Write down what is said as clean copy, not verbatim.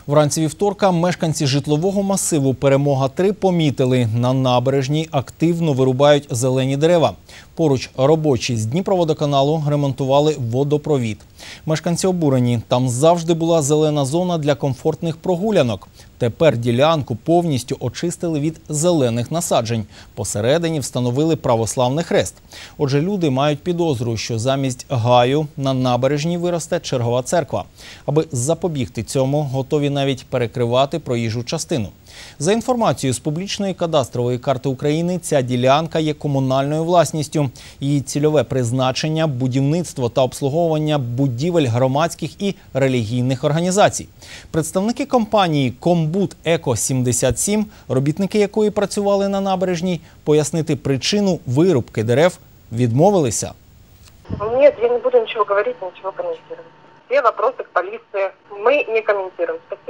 Вранці вівторка мешканці житлового масиву «Перемога-3» помітили, на набережній активно вирубають зелені дерева. Поруч робочі з Дніпроводоканалу ремонтували водопровід. Мешканці обурені, там завжди була зелена зона для комфортних прогулянок. Тепер ділянку повністю очистили від зелених насаджень. Посередині встановили православний хрест. Отже, люди мають підозру, що замість гаю на набережній виросте чергова церква. Аби запобігти цьому, готові навіть перекривати проїжджу частину. За інформацією з публічної кадастрової карти України, ця ділянка є комунальною власністю. Її цільове призначення – будівництво та обслуговування будівель громадських і релігійних організацій. Представники компанії «Комбуд Еко-77», робітники якої працювали на набережній, пояснити причину вирубки дерев відмовилися. Нет, я не буду ничего говорить, ничего комментировать. Все вопросы к полиции. Мы не комментируем.